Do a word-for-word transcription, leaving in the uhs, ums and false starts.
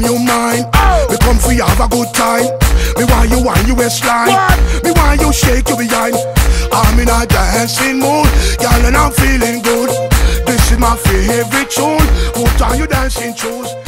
you mine. Oh. Me come for you have a good time. Me want you want you waistline. Me want you shake your behind. I'm in a dancing mood, girl, and I'm feeling good. This is my favorite tune. Put on your dancing shoes.